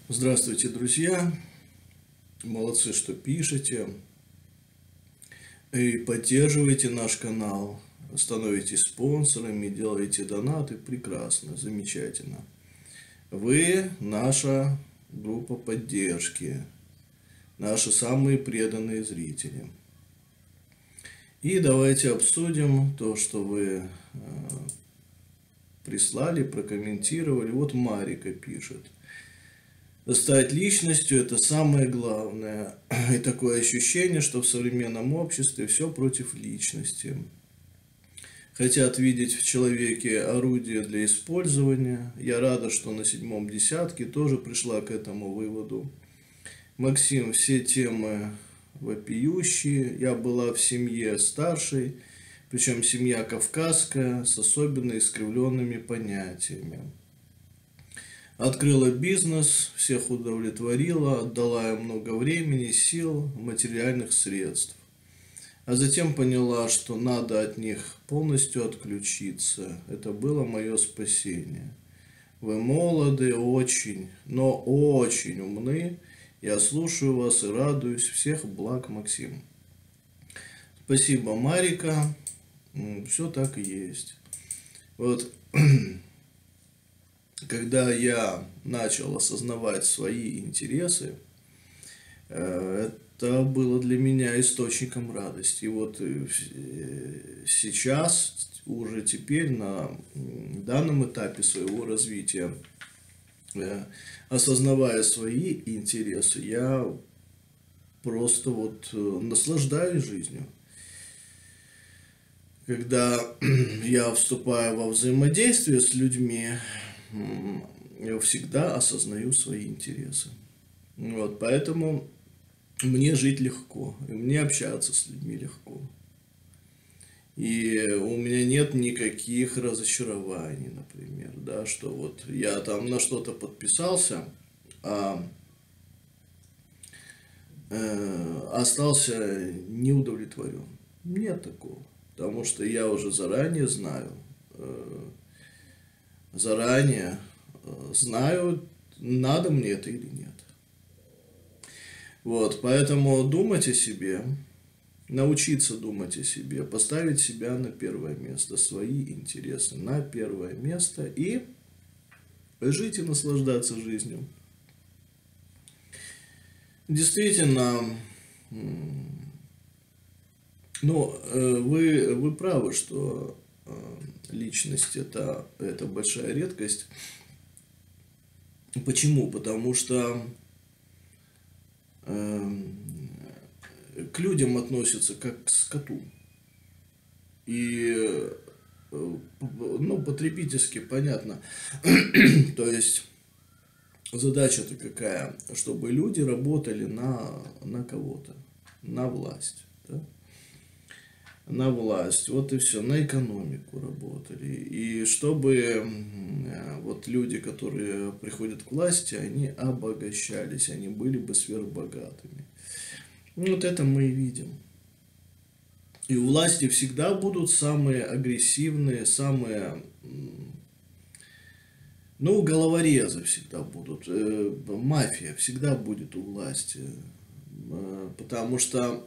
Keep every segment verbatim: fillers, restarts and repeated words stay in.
Здравствуйте, друзья! Молодцы, что пишете и поддерживаете наш канал, становитесь спонсорами, делаете донаты. Прекрасно, замечательно. Вы наша группа поддержки, наши самые преданные зрители. И давайте обсудим то, что вы э, прислали, прокомментировали. Вот Марика пишет. Стать личностью – это самое главное. И такое ощущение, что в современном обществе все против личности. Хотят видеть в человеке орудие для использования. Я рада, что на седьмом десятке тоже пришла к этому выводу. Максим, все темы вопиющие. Я была в семье старшей, причем семья кавказская, с особенно искривленными понятиями. Открыла бизнес, всех удовлетворила, отдала им много времени, сил, материальных средств. А затем поняла, что надо от них полностью отключиться. Это было мое спасение. Вы молоды, очень, но очень умны. Я слушаю вас и радуюсь. Всех благ, Максим. Спасибо, Марика. Все так и есть. Вот... Когда я начал осознавать свои интересы, это было для меня источником радости. И вот сейчас, уже теперь, на данном этапе своего развития, осознавая свои интересы, я просто вот наслаждаюсь жизнью. Когда я вступаю во взаимодействие с людьми, я всегда осознаю свои интересы. Вот, поэтому мне жить легко, и мне общаться с людьми легко. И у меня нет никаких разочарований, например, да, что вот я там на что-то подписался, а э, остался неудовлетворен. Нет такого, потому что я уже заранее знаю, э, заранее знаю, надо мне это или нет. Вот, поэтому думать о себе, научиться думать о себе, поставить себя на первое место, свои интересы на первое место и жить и наслаждаться жизнью. Действительно, ну, вы, вы правы, что личность это, это большая редкость. Почему? Потому что э, к людям относятся как к скоту. И э, ну, потребительски понятно. То есть задача-то какая? Чтобы люди работали на, на кого-то, на власть. Да? На власть, вот и все, на экономику работали. И чтобы вот люди, которые приходят к власти, они обогащались, они были бы сверхбогатыми. Вот это мы и видим. И у власти всегда будут самые агрессивные, самые, ну, головорезы всегда будут. Мафия всегда будет у власти. Потому что...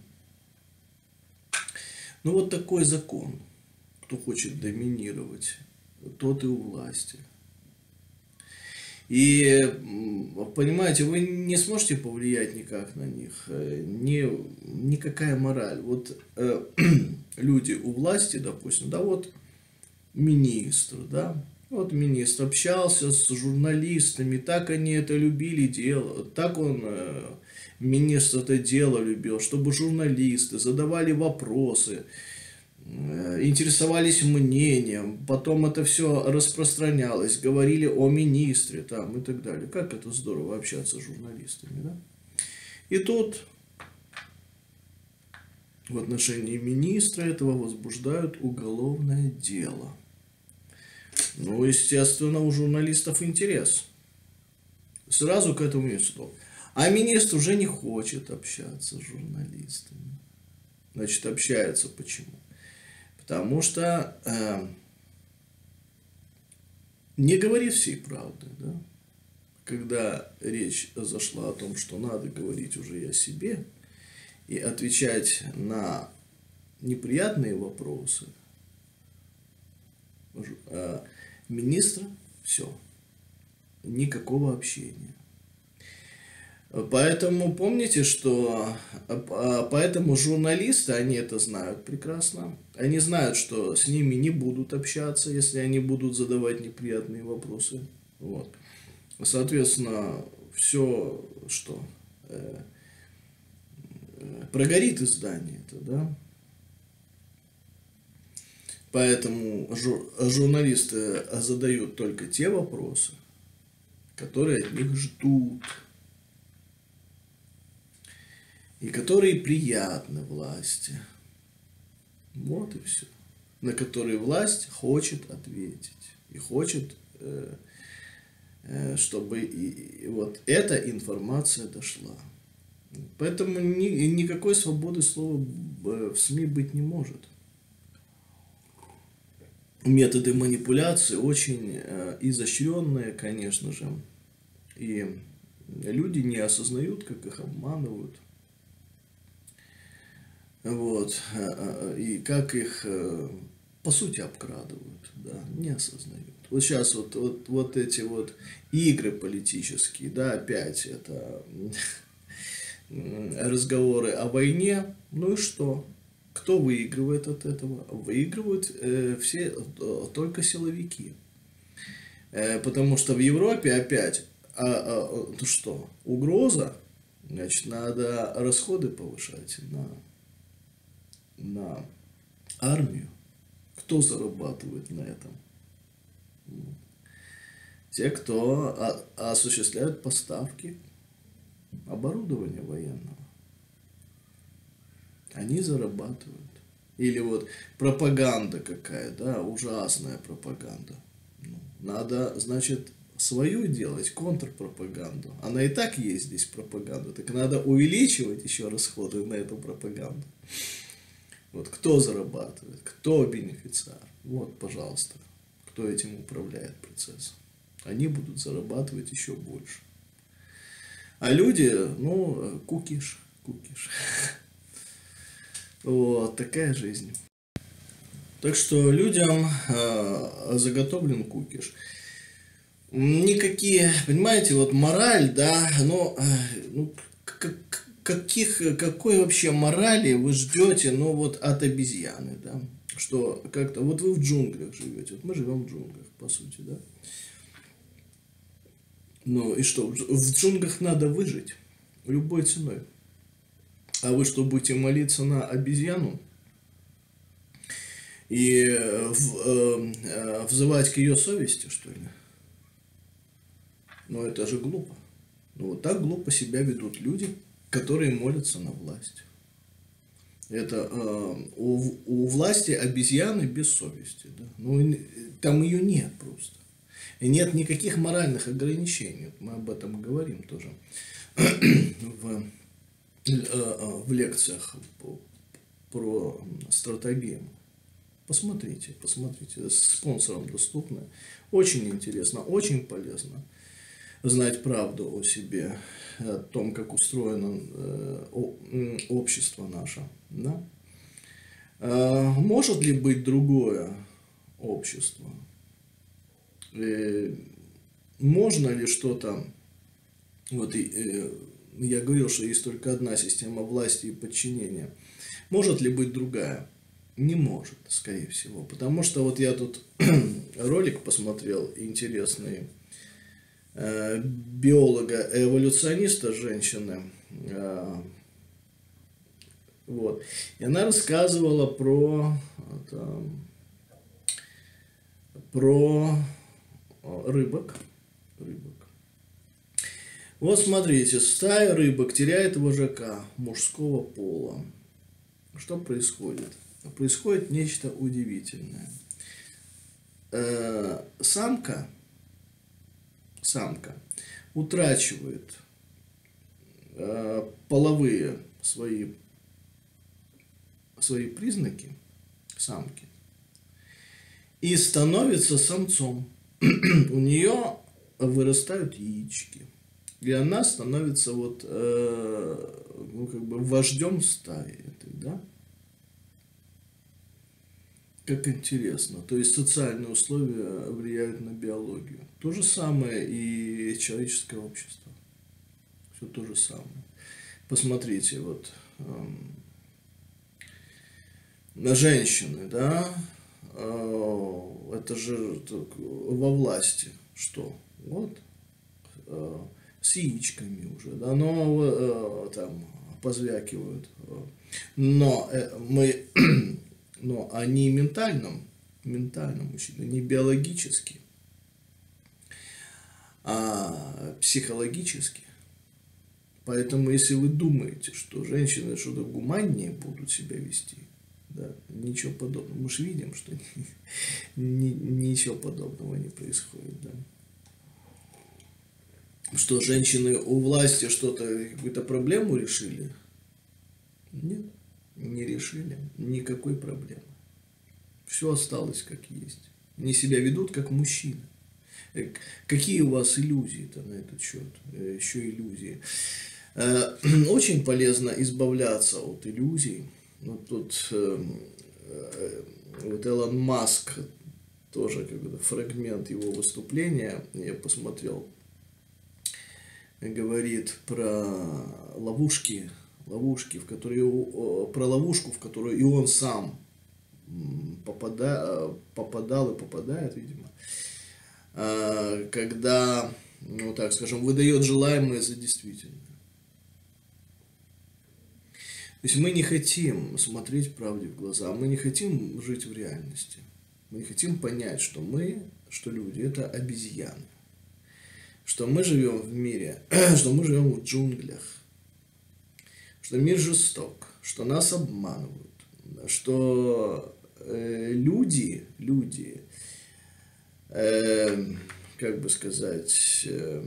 Ну, вот такой закон. Кто хочет доминировать, тот и у власти. И, понимаете, вы не сможете повлиять никак на них. Ни, никакая мораль. Вот э, люди у власти, допустим, да, вот министр, да, вот министр общался с журналистами, так они это любили делать, так он... Э, Министр это дело любил, чтобы журналисты задавали вопросы, интересовались мнением, потом это все распространялось, говорили о министре там и так далее. Как это здорово общаться с журналистами, да? И тут в отношении министра этого возбуждают уголовное дело. Ну, естественно, у журналистов интерес. Сразу к этому месту. А министр уже не хочет общаться с журналистами. Значит, общается почему? Потому что э, не говорит всей правды, да? когда речь зашла о том, что надо говорить уже и о себе, и отвечать на неприятные вопросы, министра все, никакого общения. Поэтому помните, что поэтому журналисты, они это знают прекрасно. Они знают, что с ними не будут общаться, если они будут задавать неприятные вопросы. Вот. Соответственно, все, что э, прогорит издание, это, да. Поэтому жур, журналисты задают только те вопросы, которые от них ждут. И которые приятны власти. Вот и все. На которые власть хочет ответить. И хочет, э, э, чтобы и, и вот эта информация дошла. Поэтому ни, никакой свободы слова в СМИ быть не может. Методы манипуляции очень э, изощренные, конечно же. И люди не осознают, как их обманывают. Вот, и как их, по сути, обкрадывают, да, не осознают. Вот сейчас вот, вот, вот эти вот игры политические, да, опять это разговоры о войне, ну и что? Кто выигрывает от этого? Выигрывают э, все только силовики. Э, потому что в Европе опять, а, а, ну что, угроза, значит, надо расходы повышать на... на армию. Кто зарабатывает на этом? Те, кто осуществляют поставки оборудования военного. Они зарабатывают. Или вот пропаганда какая, да, ужасная пропаганда. Надо, значит, свою делать, контрпропаганду. Она и так есть здесь пропаганда. Так надо увеличивать еще расходы на эту пропаганду. Вот кто зарабатывает, кто бенефициар. Вот, пожалуйста, кто этим управляет процессом. Они будут зарабатывать еще больше. А люди, ну, кукиш, кукиш. Вот, такая жизнь. Так что людям э, заготовлен кукиш. Никакие, понимаете, вот мораль, да, но э, ну, как, каких, какой вообще морали вы ждете, ну, вот от обезьяны, да? Что как-то, вот вы в джунглях живете, вот мы живем в джунглях, по сути, да? Ну, и что, в джунглях надо выжить любой ценой. А вы что, будете молиться на обезьяну и в, э, взывать к ее совести, что ли? Ну, это же глупо. Ну, вот так глупо себя ведут люди, которые молятся на власть. Это э, у, у власти обезьяны без совести. Да? Ну, там ее нет просто. И нет никаких моральных ограничений. Мы об этом говорим тоже в, в лекциях про стратегию. Посмотрите, посмотрите. Спонсорам доступно. Очень интересно, очень полезно знать правду о себе, о том, как устроено э, общество наше. Да? Э, может ли быть другое общество? Э, можно ли что-то... Вот э, я говорил, что есть только одна система власти и подчинения. Может ли быть другая? Не может, скорее всего. Потому что вот я тут ролик посмотрел интересный биолога-эволюциониста, женщины. Вот. И она рассказывала про, там, про рыбок. рыбок. Вот смотрите, стая рыбок теряет вожака мужского пола. Что происходит? Происходит нечто удивительное. Э, самка самка утрачивает э, половые свои, свои признаки самки и становится самцом. У нее вырастают яички. И она становится вот, э, ну, как бы вождем стаи этой, да? Как интересно. То есть социальные условия влияют на биологию. То же самое и человеческое общество. Все то же самое. Посмотрите, вот эм, на женщины, да, э, это же так, во власти. Что? Вот. Э, с яичками уже, да, но э, там позвякивают. Но э, мы, но они ментальном, ментальном мужчины, не биологически, а психологически. Поэтому, если вы думаете, что женщины что-то гуманнее будут себя вести, да, ничего подобного. Мы же видим, что ни, ничего подобного не происходит, да. Что женщины у власти что-то, какую-то проблему решили? Нет, не решили. Никакой проблемы. Все осталось как есть. Они себя ведут как мужчины. Какие у вас иллюзии-то на этот счет? Еще иллюзии. Очень полезно избавляться от иллюзий. Вот тут вот Элон Маск, тоже какой-то фрагмент его выступления, я посмотрел, говорит про ловушки, ловушки, в которые, про ловушку, в которую и он сам попада, попадал и попадает, видимо, когда, ну так скажем, выдает желаемое за действительное. То есть мы не хотим смотреть правде в глаза, мы не хотим жить в реальности, мы не хотим понять, что мы, что люди, это обезьяны. Что мы живем в мире, что мы живем в джунглях, что мир жесток, что нас обманывают, что э, люди, люди, э, как бы сказать, э,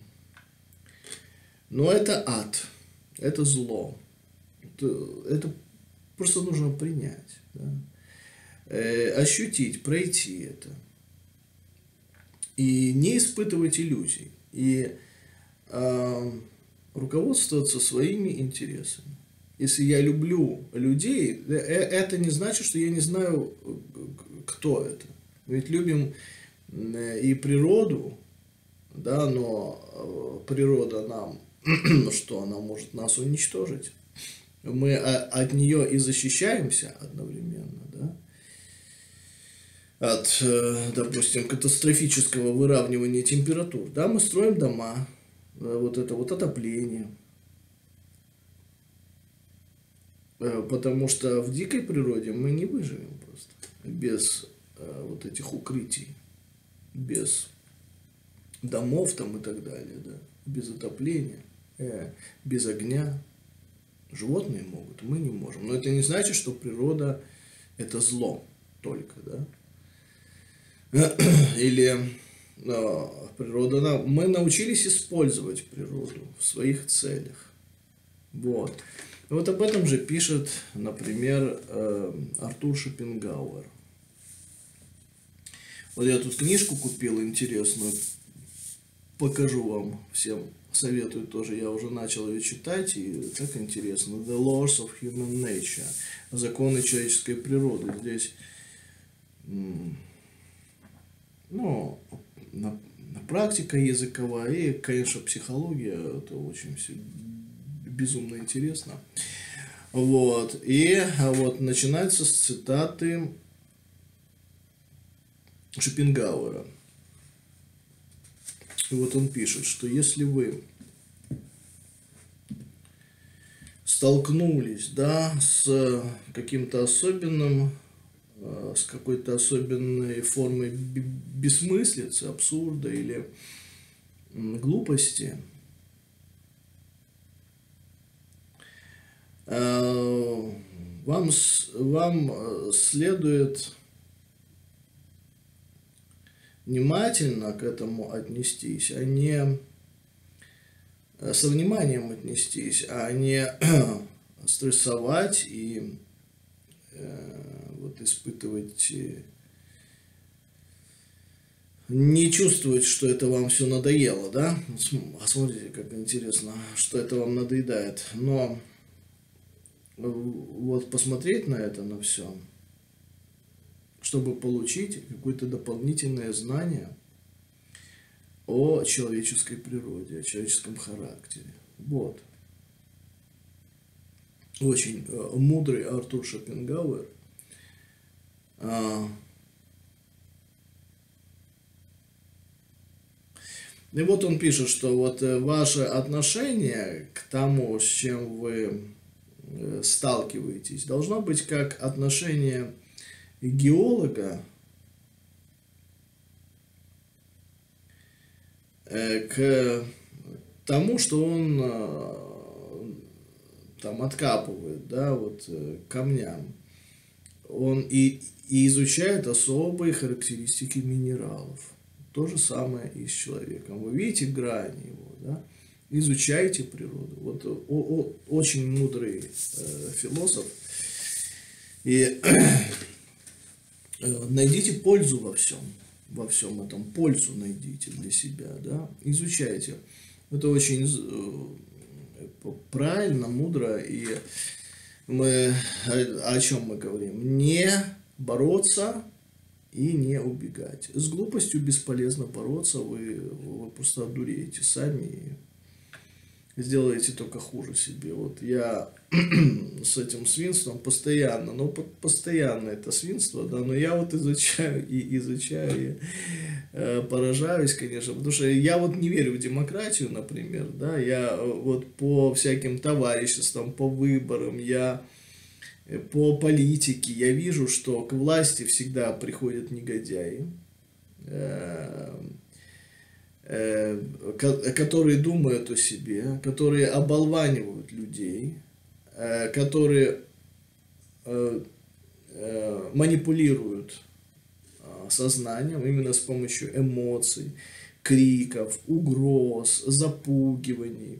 ну это ад, это зло, это, это просто нужно принять, да? э, ощутить, пройти это. И не испытывать иллюзий. И э, руководствоваться своими интересами. Если я люблю людей, это не значит, что я не знаю, кто это. Мы ведь любим и природу, да, но природа нам, что она может нас уничтожить. Мы от нее и защищаемся одновременно, да. От, допустим, катастрофического выравнивания температур. Да, мы строим дома, вот это вот отопление. Потому что в дикой природе мы не выживем просто без вот этих укрытий, без домов там и так далее, да, без отопления, без огня. Животные могут, мы не можем. Но это не значит, что природа это зло только, да. Или э, природа, мы научились использовать природу в своих целях. Вот. Вот об этом же пишет, например, э, Артур Шопенгауэр. Вот я тут книжку купил интересную, покажу вам всем, советую тоже, я уже начал ее читать, и так интересно. The Laws of Human Nature. Законы человеческой природы. Здесь... Ну, на, на практика языковая и, конечно, психология, это очень все безумно интересно. Вот, и вот начинается с цитаты Шопенгауэра. И вот он пишет, что если вы столкнулись, да, с каким-то особенным, с какой-то особенной формой бессмыслицы, абсурда или глупости, вам, вам следует внимательно к этому отнестись, а не со вниманием отнестись, а не стрессовать и вот испытывать не чувствовать, что это вам все надоело, да? А смотрите, как интересно, что это вам надоедает. Но вот посмотреть на это, на все, чтобы получить какое-то дополнительное знание о человеческой природе, о человеческом характере. Вот. Очень э, мудрый Артур Шопенгауэр а, и вот он пишет, что вот э, ваше отношение к тому, с чем вы э, сталкиваетесь, должно быть как отношение геолога э, к тому, что он э, там откапывает, да, вот э, камням. Он и, и изучает особые характеристики минералов. То же самое и с человеком. Вы видите грани его, да? Изучайте природу. Вот о, о, очень мудрый э, философ. И э, найдите пользу во всем. Во всем этом пользу найдите для себя, да? Изучайте. Это очень э, правильно, мудро. И мы о, о чем мы говорим? Не бороться и не убегать. С глупостью бесполезно бороться, вы, вы просто одуреете сами и сделаете только хуже себе. Вот я с этим свинством постоянно, ну постоянно это свинство, да, но я вот изучаю и изучаю, и э, поражаюсь, конечно, потому что я вот не верю в демократию, например, да, я вот по всяким товариществам, по выборам, я по политике, я вижу, что к власти всегда приходят негодяи, которые думают о себе, которые оболванивают людей, которые манипулируют сознанием именно с помощью эмоций, криков, угроз, запугиваний,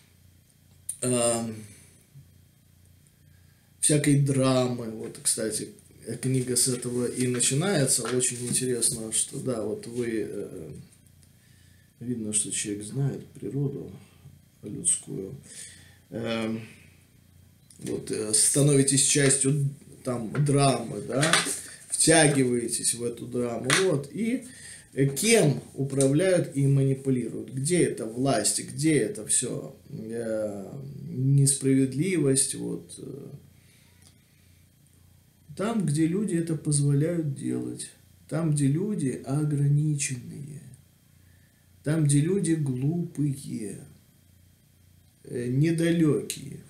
всякой драмы. Вот, кстати, книга с этого и начинается. Очень интересно, что да, вот вы э, видно, что человек знает природу людскую. Э, вот э, становитесь частью там драмы, да, втягиваетесь в эту драму, вот, и кем управляют и манипулируют, где это власть, где это все э, несправедливость, вот. Э, Там, где люди это позволяют делать, там, где люди ограниченные, там, где люди глупые, недалекие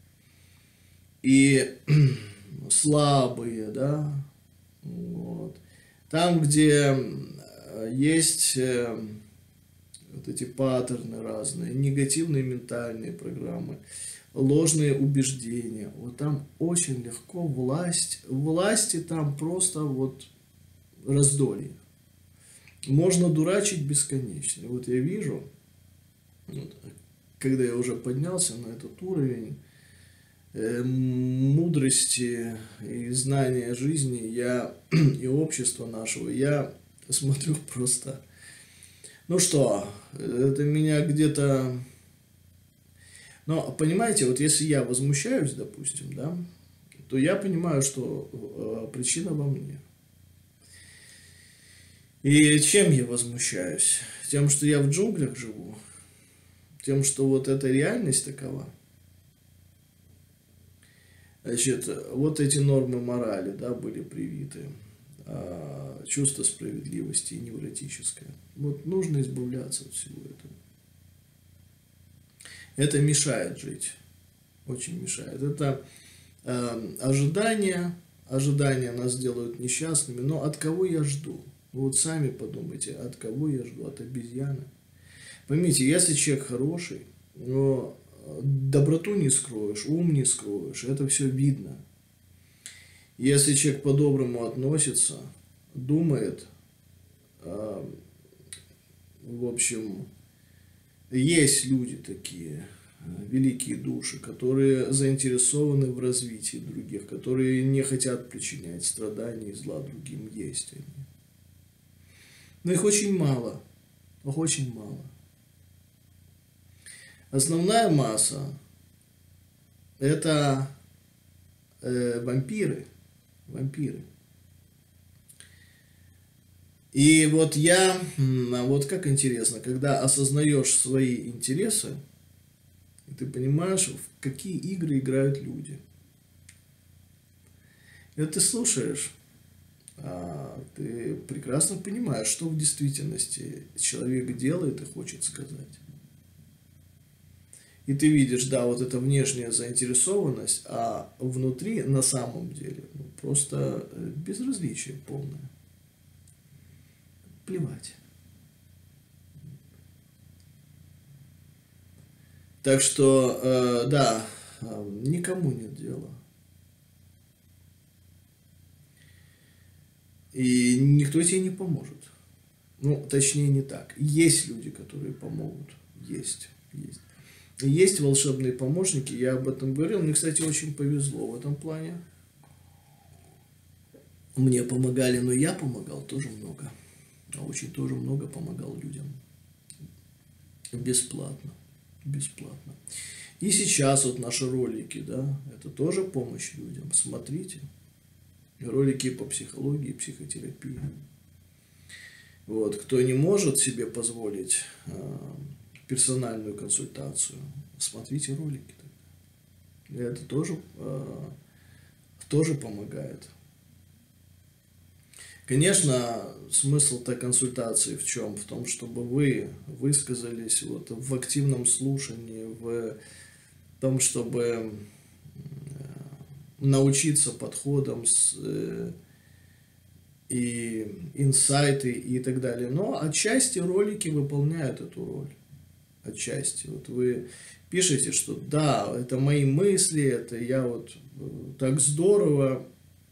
и слабые, да, вот. Там, где есть вот эти паттерны разные, негативные ментальные программы, ложные убеждения. Вот там очень легко власть, власти там просто вот раздолье. Можно дурачить бесконечно. Вот я вижу, вот, когда я уже поднялся на этот уровень э, мудрости и знания жизни, я и общества нашего, я смотрю просто, ну что, это меня где-то... Но, понимаете, вот если я возмущаюсь, допустим, да, то я понимаю, что э, причина во мне. И чем я возмущаюсь? Тем, что я в джунглях живу? Тем, что вот эта реальность такова? Значит, вот эти нормы морали, да, были привиты. А, чувство справедливости и невротическое. Вот нужно избавляться от всего этого. Это мешает жить, очень мешает. Это э, ожидания, ожидания нас делают несчастными, но от кого я жду? Вот сами подумайте, от кого я жду? От обезьяны. Поймите, если человек хороший, но доброту не скроешь, ум не скроешь, это все видно. Если человек по-доброму относится, думает, э, в общем... Есть люди такие, великие души, которые заинтересованы в развитии других, которые не хотят причинять страданий и зла другим. Есть они. Но их очень мало. Их очень мало. Основная масса – это э, вампиры. Вампиры. И вот я, вот как интересно, когда осознаешь свои интересы, ты понимаешь, в какие игры играют люди. И вот ты слушаешь, а ты прекрасно понимаешь, что в действительности человек делает и хочет сказать. И ты видишь, да, вот эта внешняя заинтересованность, а внутри на самом деле ну, просто безразличие полное. Плевать. Так что, э, да, никому нет дела. И никто тебе не поможет. Ну, точнее, не так. Есть люди, которые помогут. Есть. Есть. И есть волшебные помощники. Я об этом говорил. Мне, кстати, очень повезло в этом плане. Мне помогали, но я помогал тоже много. А очень тоже много помогал людям. Бесплатно. Бесплатно. И сейчас вот наши ролики, да, это тоже помощь людям. Смотрите. Ролики по психологии, психотерапии. Вот. Кто не может себе позволить э, персональную консультацию, смотрите ролики. И это тоже, э, тоже помогает. Конечно, смысл-то консультации в чем? В том, чтобы вы высказались вот в активном слушании, в том, чтобы научиться подходам с, э, и инсайты и так далее. Но отчасти ролики выполняют эту роль. Отчасти. Вот вы пишете, что да, это мои мысли, это я вот так здорово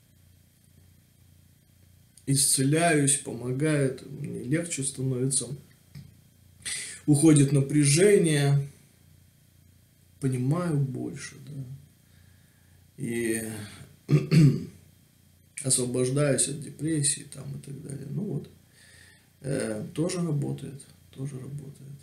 исцеляюсь, помогает, мне легче становится, уходит напряжение, понимаю больше, да, и освобождаюсь от депрессии там и так далее. Ну вот, э, тоже работает, тоже работает.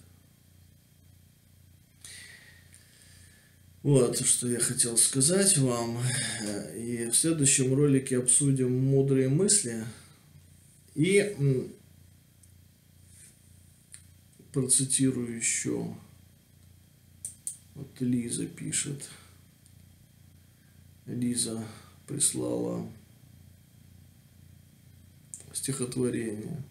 Вот, что я хотел сказать вам. И в следующем ролике обсудим мудрые мысли. И процитирую еще. Вот Лиза пишет. Лиза прислала стихотворение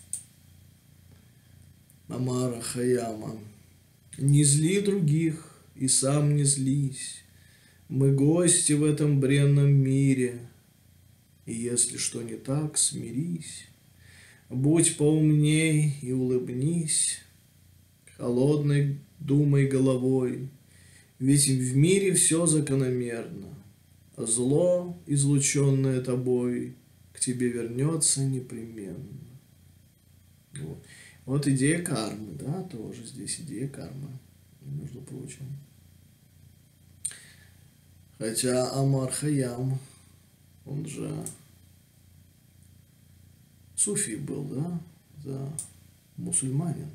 Омара Хайяма. «Не зли других, и сам не злись. Мы гости в этом бренном мире. И если что не так, смирись. Будь поумней и улыбнись. Холодной думай головой. Ведь в мире все закономерно. Зло, излученное тобой, к тебе вернется непременно». Вот, вот идея кармы, да, тоже здесь идея кармы, между прочим. Хотя Омар Хайям, он же суфи был, да, да, мусульманин.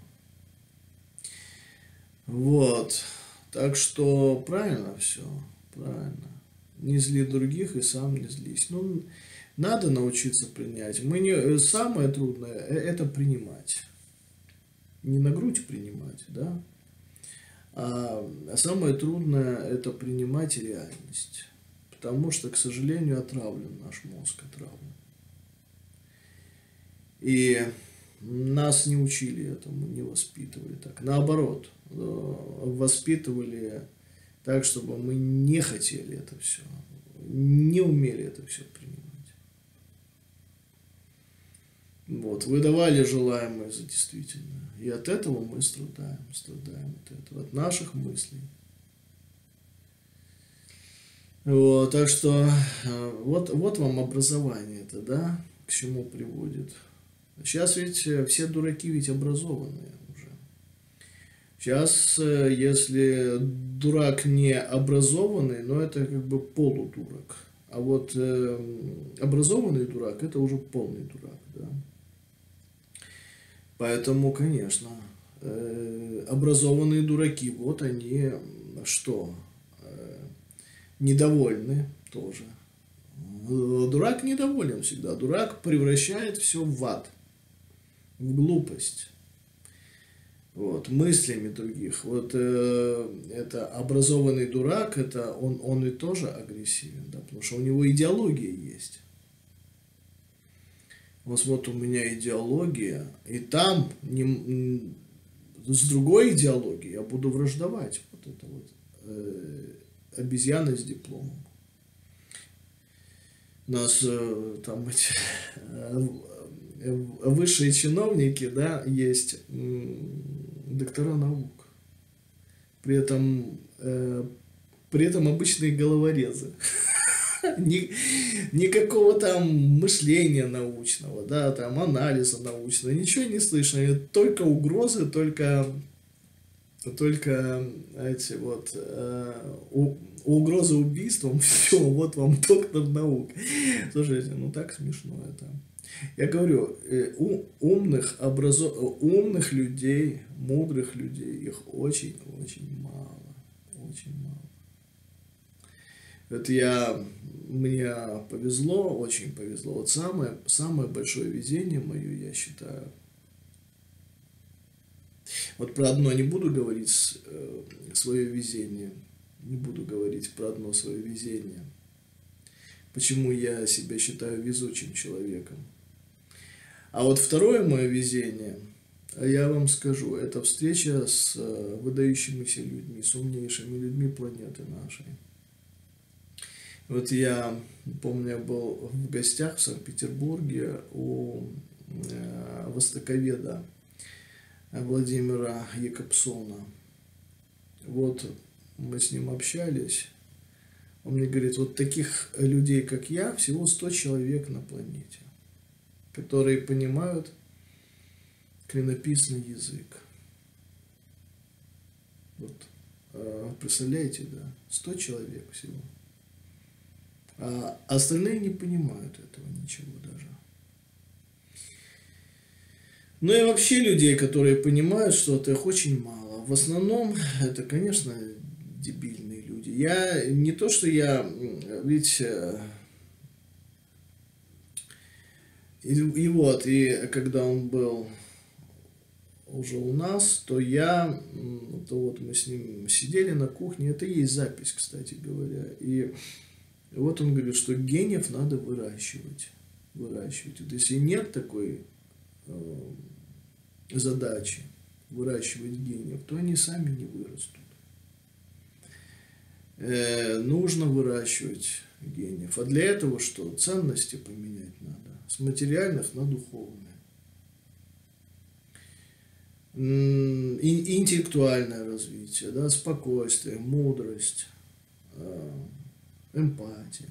Вот, так что правильно все, правильно. Не зли других и сам не злись. Ну, надо научиться принять. Мы не, самое трудное – это принимать. Не на грудь принимать, да, а самое трудное – это принимать реальность. Потому что, к сожалению, отравлен наш мозг, отравлен. И нас не учили этому, не воспитывали так. Наоборот, воспитывали так, чтобы мы не хотели это все, не умели это все принимать. Вот, выдавали желаемое за действительное. И от этого мы страдаем, страдаем от этого, от наших мыслей. Вот, так что вот, вот вам образование это, да, к чему приводит. Сейчас ведь все дураки ведь образованные уже. Сейчас, если дурак не образованный, но это как бы полудурак. А вот э, образованный дурак – это уже полный дурак, да. Поэтому, конечно, э, образованные дураки, вот они что, э, недовольны тоже. Дурак недоволен всегда. Дурак превращает все в ад, в глупость. Вот, мыслями других. Вот э, это образованный дурак, это он, он и тоже агрессивен, да, потому что у него идеология есть. Вот, вот у меня идеология, и там не, с другой идеологией я буду враждовать. Вот это вот э, обезьяна с дипломом. У нас э, там эти, э, высшие чиновники, да, есть э, доктора наук. При этом, э, при этом обычные головорезы. Ни, никакого там мышления научного, да, там анализа научного, ничего не слышно, только угрозы, только, только эти вот э, у, угрозы убийством, все, вот вам доктор наук. Слушайте, ну так смешно это. Я говорю, э, у, умных, образо, умных людей, мудрых людей, их очень-очень мало, очень мало. Это я, мне повезло, очень повезло. Вот самое, самое большое везение мое, я считаю. Вот про одно не буду говорить, э, свое везение. Не буду говорить про одно свое везение. Почему я себя считаю везучим человеком. А вот второе мое везение, я вам скажу, это встреча с выдающимися людьми, с умнейшими людьми планеты нашей. Вот я помню, я был в гостях в Санкт-Петербурге у э, востоковеда Владимира Якобсона. Вот мы с ним общались. Он мне говорит, вот таких людей, как я, всего сто человек на планете, которые понимают клинописный язык. Вот, э, представляете, да, сто человек всего. А остальные не понимают этого ничего даже. Ну и вообще людей, которые понимают что-то, их очень мало. В основном это, конечно, дебильные люди. Я не то, что я, ведь и, и вот, и когда он был уже у нас, то я, то вот мы с ним сидели на кухне, это и есть запись, кстати говоря, и И вот он говорит, что гениев надо выращивать. Выращивать. Вот если нет такой э, задачи выращивать гениев, то они сами не вырастут. Э, нужно выращивать гениев. А для этого что? Ценности поменять надо. С материальных на духовные. И, интеллектуальное развитие, да, спокойствие, мудрость, э, эмпатия,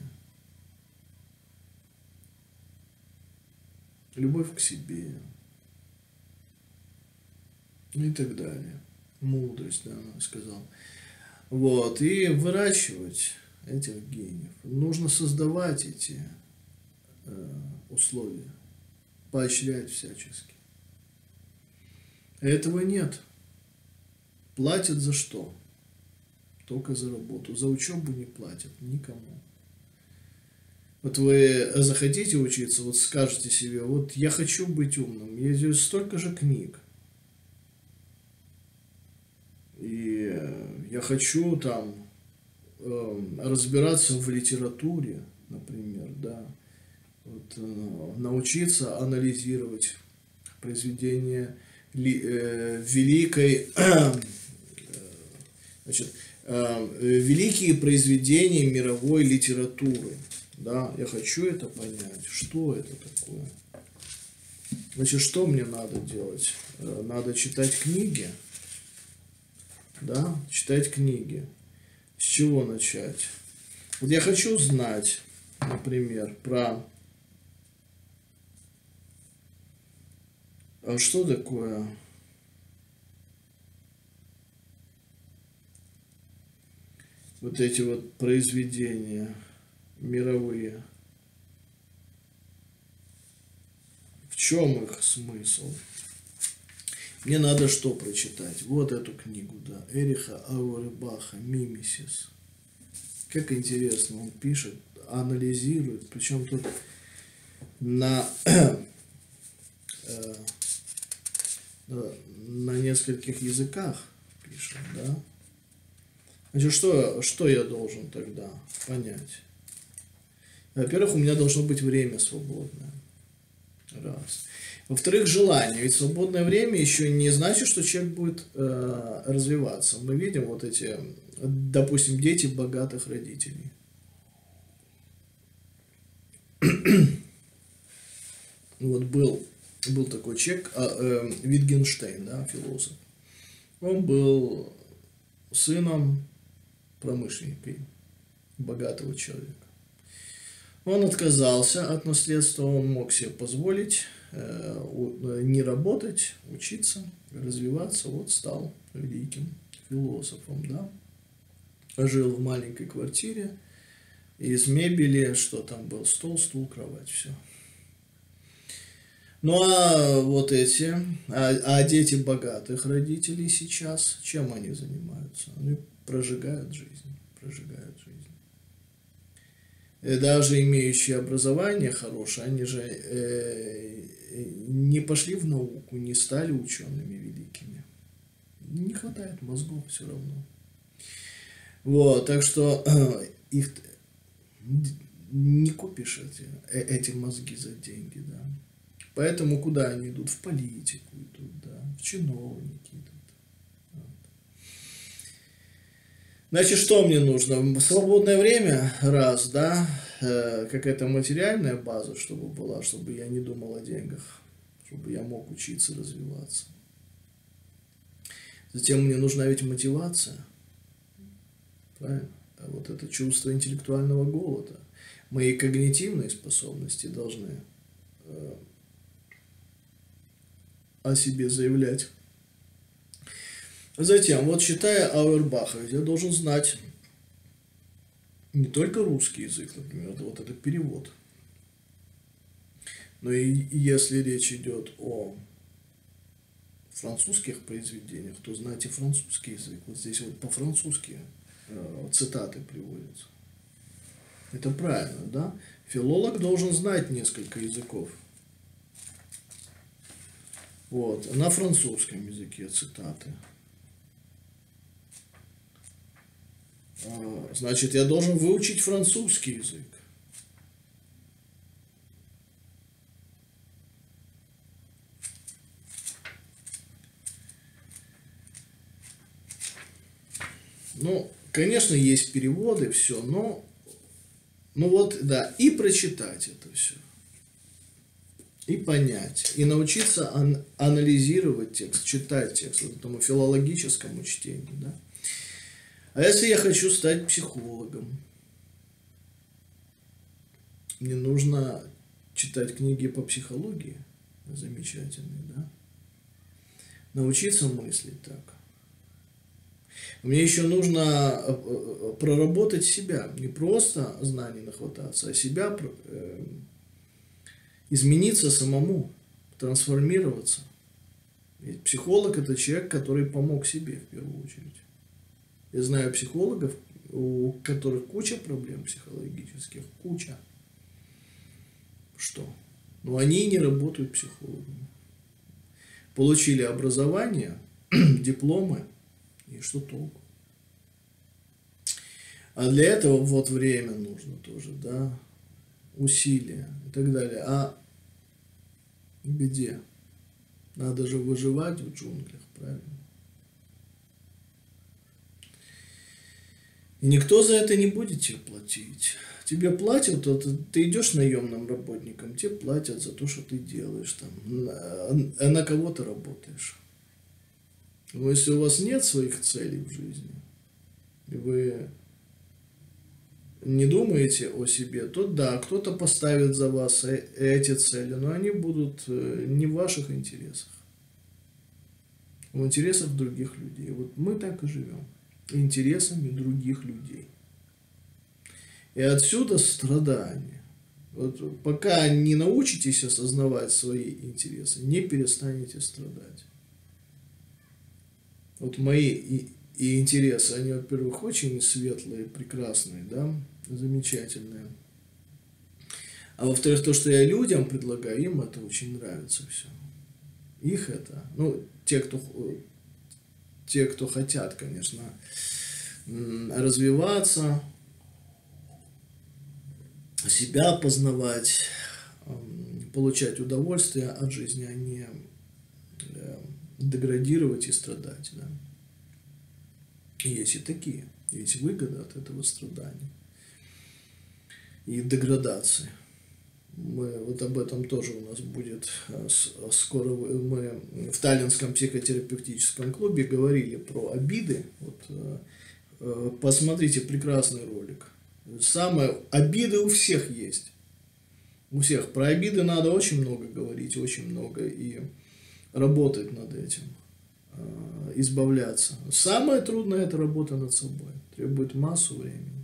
любовь к себе, и так далее. Мудрость, да, он сказал. Вот, и выращивать этих гениев. Нужно создавать эти э, условия, поощрять всячески. Этого нет. Платят за что? Только за работу. За учебу не платят никому. Вот вы захотите учиться, вот скажете себе, вот я хочу быть умным, я здесь столько же книг. И я хочу там э, разбираться в литературе, например, да. Вот, э, научиться анализировать произведения ли, э, великой, э, значит, великие произведения мировой литературы. Да, я хочу это понять. Что это такое? Значит, что мне надо делать? Надо читать книги. Да, читать книги. С чего начать? Вот я хочу знать, например, про... А что такое... Вот эти вот произведения мировые. В чем их смысл? Мне надо что прочитать? Вот эту книгу, да, Эриха Ауэрбаха «Мимесис». Как интересно, он пишет, анализирует, причем тут на, э, на нескольких языках пишет, да. Значит, что, что я должен тогда понять? Во-первых, у меня должно быть время свободное. Раз. Во-вторых, желание. Ведь свободное время еще не значит, что человек будет э, развиваться. Мы видим вот эти, допустим, дети богатых родителей. Вот был, был такой человек, э, э, Витгенштейн, да, философ. Он был сыном промышленника, богатого человека. Он отказался от наследства, он мог себе позволить э, не работать, учиться, развиваться. Вот стал великим философом, да. Жил в маленькой квартире, из мебели, что там был, стол, стул, кровать, все. Ну а вот эти, а, а дети богатых родителей сейчас, чем они занимаются? Они прожигают жизнь, прожигают жизнь. И даже имеющие образование хорошее, они же э, не пошли в науку, не стали учеными великими. Не хватает мозгов все равно. Вот, так что э, их не купишь эти, э, эти мозги за деньги, да. Поэтому куда они идут? В политику идут, да, в чиновники идут. Значит, что мне нужно? Свободное время, раз, да, э, какая-то материальная база, чтобы была, чтобы я не думал о деньгах, чтобы я мог учиться, развиваться. Затем мне нужна ведь мотивация, правильно? А вот это чувство интеллектуального голода. Мои когнитивные способности должны э, о себе заявлять. Затем, вот читая Ауэрбаха, я должен знать не только русский язык, например, вот этот перевод, но и если речь идет о французских произведениях, то знать и французский язык. Вот здесь вот по-французски э, цитаты приводятся. Это правильно, да? Филолог должен знать несколько языков. Вот, на французском языке цитаты. Значит, я должен выучить французский язык. Ну, конечно, есть переводы, все, но, ну вот, да, и прочитать это все, и понять, и научиться ан- анализировать текст, читать текст, вот этому филологическому чтению, да. А если я хочу стать психологом, мне нужно читать книги по психологии, замечательные, да, научиться мыслить так. Мне еще нужно проработать себя, не просто знаний нахвататься, а себя э, измениться самому, трансформироваться. Ведь психолог – это человек, который помог себе в первую очередь. Я знаю психологов, у которых куча проблем психологических, куча. Что? Но они не работают психологами. Получили образование, дипломы, и что толку? А для этого вот время нужно тоже, да, усилия и так далее. А где? Надо же выживать в джунглях, правильно? И никто за это не будет тебе платить. Тебе платят, то ты, ты идешь наемным работником, тебе платят за то, что ты делаешь там. А на кого ты работаешь? Но если у вас нет своих целей в жизни, и вы не думаете о себе, то да, кто-то поставит за вас эти цели, но они будут не в ваших интересах, в интересах других людей. Вот мы так и живем. Интересами других людей. И отсюда страдания. Вот пока не научитесь осознавать свои интересы, не перестанете страдать. Вот мои и, и интересы, они, во-первых, очень светлые, прекрасные, да, замечательные. А во-вторых, то, что я людям предлагаю, им это очень нравится все. Их это, ну, те, кто, те, кто хотят, конечно, развиваться, себя познавать, получать удовольствие от жизни, а не деградировать и страдать. Да. И есть и такие, есть выгода от этого страдания и деградации. Мы, вот об этом тоже у нас будет скоро. Мы в Таллинском психотерапевтическом клубе говорили про обиды. Вот, посмотрите прекрасный ролик. Самые обиды у всех есть. У всех. Про обиды надо очень много говорить, очень много. И работать над этим. Избавляться. Самое трудное — это работа над собой. Требует массу времени.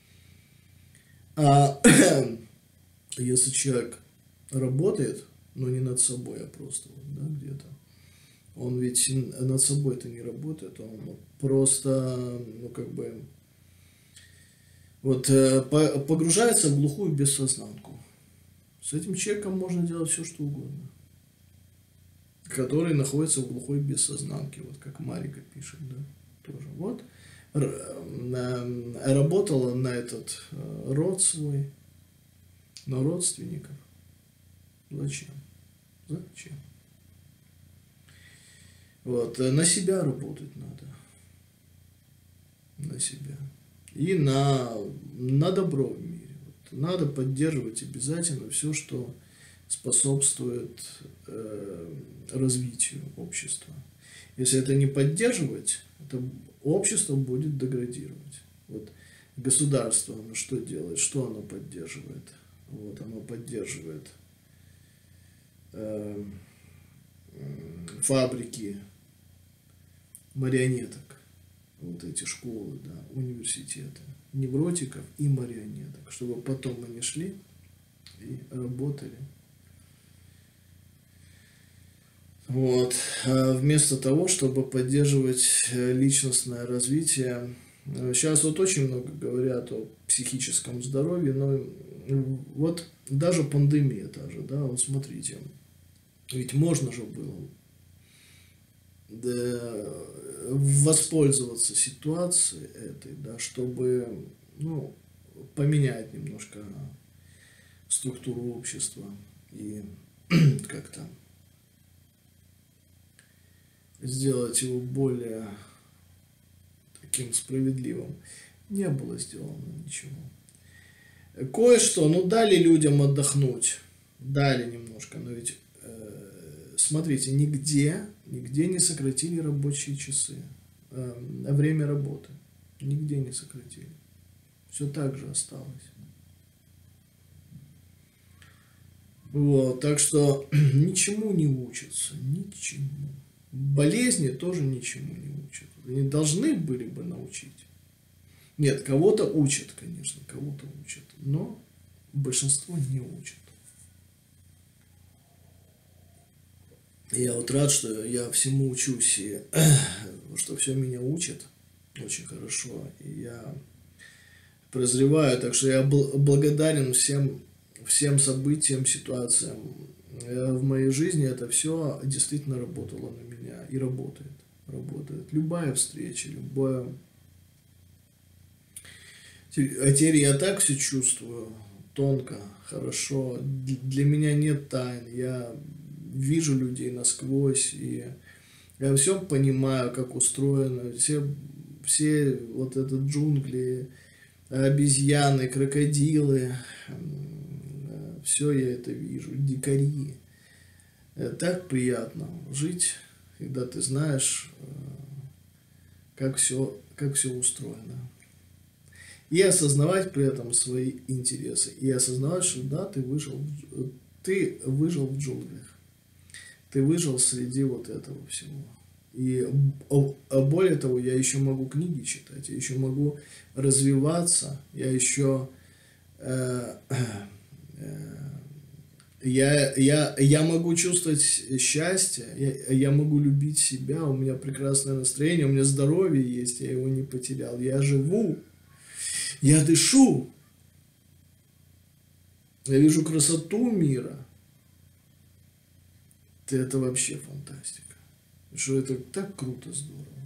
А если человек работает, но не над собой, а просто вот, да, где-то, он ведь над собой-то не работает, он просто, ну, как бы, вот погружается в глухую бессознанку. С этим человеком можно делать все, что угодно, который находится в глухой бессознанке, вот как Марика пишет, да, тоже. Вот работала на этот род свой, на родственников. Зачем? Зачем? Вот, на себя работать надо. На себя. И на, на добро в мире. Вот, надо поддерживать обязательно все, что способствует э, развитию общества. Если это не поддерживать, это общество будет деградировать. Вот государство, оно что делает? Что оно поддерживает? Вот, оно поддерживает э, фабрики марионеток, вот эти школы, да, университеты, невротиков и марионеток, чтобы потом они шли и работали. Вот. А вместо того, чтобы поддерживать личностное развитие. Сейчас вот очень много говорят о психическом здоровье, но вот даже пандемия та же, да, вот смотрите, ведь можно же было, да, воспользоваться ситуацией этой, да, чтобы, ну, поменять немножко структуру общества и как-то сделать его более таким справедливым. Не было сделано ничего. Кое-что, ну, дали людям отдохнуть, дали немножко, но ведь, э, смотрите, нигде, нигде не сократили рабочие часы, э, время работы, нигде не сократили, все так же осталось. Вот, так что ничему не учатся, ничему. Болезни тоже ничему не учат. Они должны были бы научить. Нет, кого-то учат, конечно, кого-то учат, но большинство не учат. Я вот рад, что я всему учусь, и что все меня учат очень хорошо. И я прозреваю, так что я благодарен всем, всем событиям, ситуациям в моей жизни. Это все действительно работало на меня и работает. Работает. Любая встреча, любое... А теперь я так все чувствую, тонко, хорошо. Для меня нет тайн. Я вижу людей насквозь, и я все понимаю, как устроено. Все, все вот это джунгли, обезьяны, крокодилы, все я это вижу, дикари. Так приятно жить, когда ты знаешь, как все, как все устроено. И осознавать при этом свои интересы. И осознавать, что да, ты выжил, ты выжил в джунглях. Ты выжил среди вот этого всего. И более того, я еще могу книги читать, я еще могу развиваться, я еще э, э, Я, я, я могу чувствовать счастье, я, я могу любить себя, у меня прекрасное настроение, у меня здоровье есть, я его не потерял. Я живу, я дышу, я вижу красоту мира. Это вообще фантастика. Что это так круто, здорово.